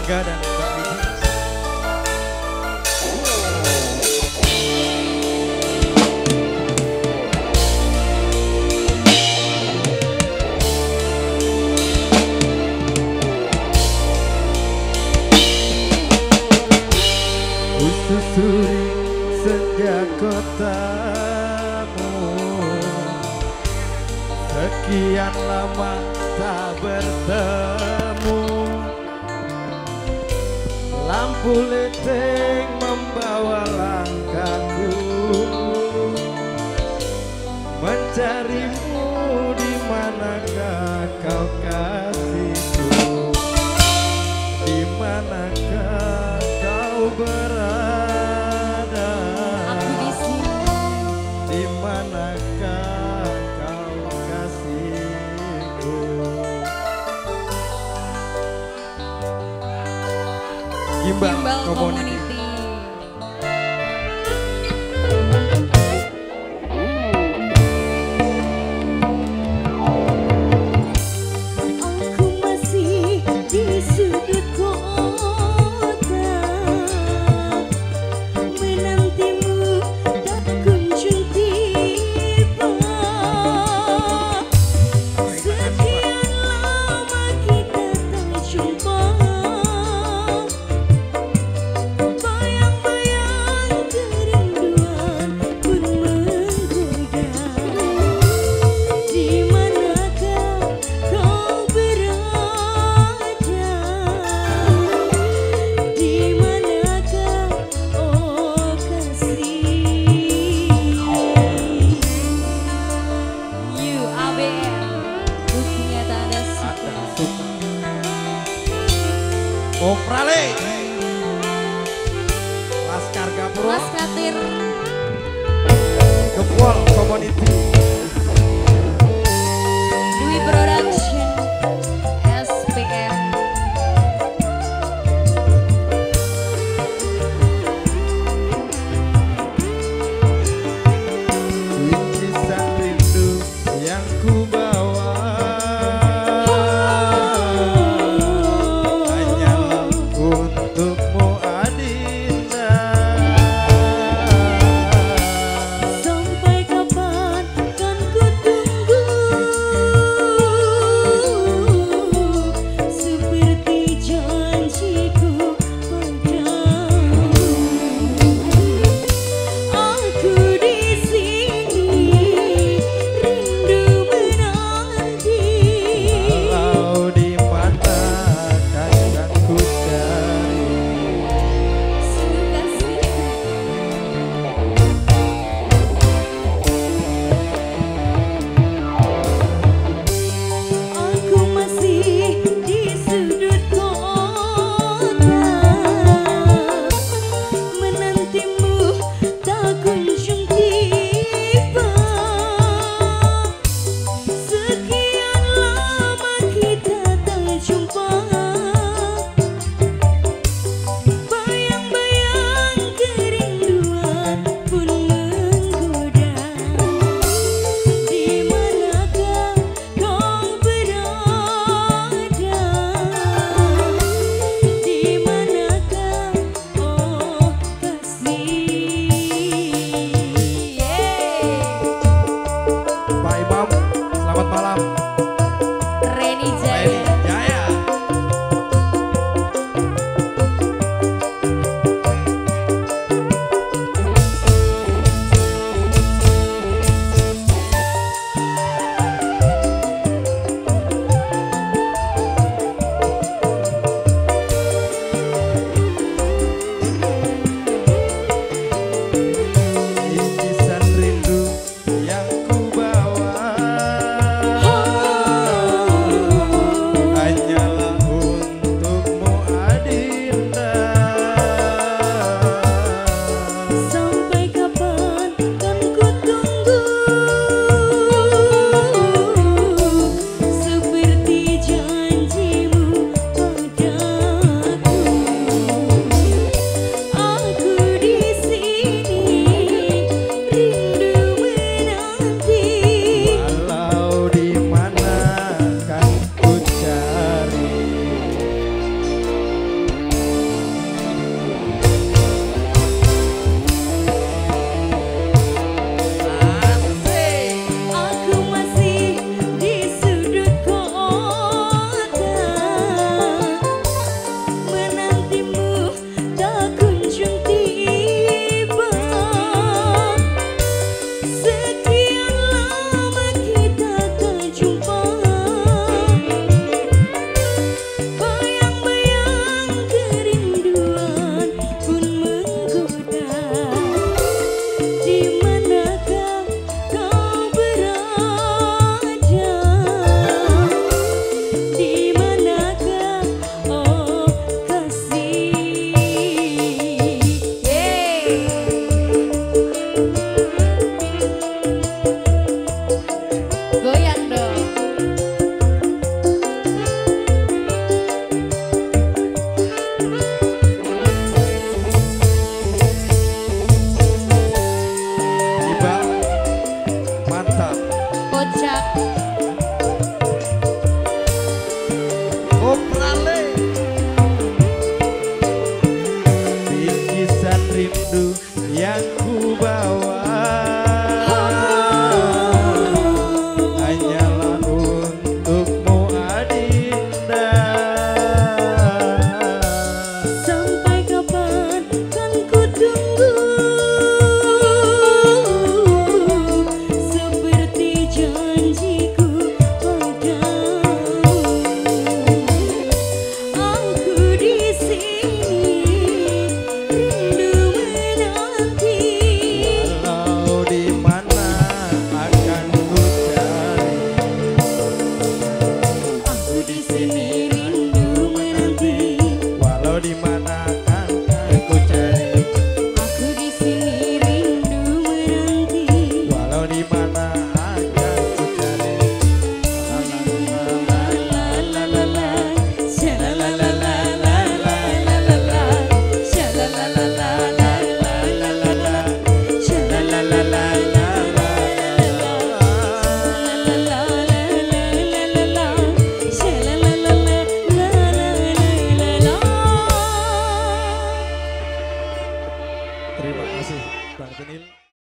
Angga dan Mbak Lidi. Susuri senja kotamu, sekian lama tak bertemu. Lampu listrik membawa langkahku, mencarimu di manakah kau kasihku, di manakah kau berada, di manakah kau kasihku. Gimbal Community. Aku masih di sudut kota, menantimu tak kunjung tiba. Sekian lama kita tak jumpa, bayang-bayang kerinduan pun menggoda. Di manakah kau berada, di manakah oh kasih. You ABM, buktinya tak ada suka. Om Prale, Laskar Gapuro, Mas Katir, Gempol Community. Dwi Production, SPM. Lukisan rindu yang ku bawa hanyalah untukmu Adinda. Sampai kapan Oprale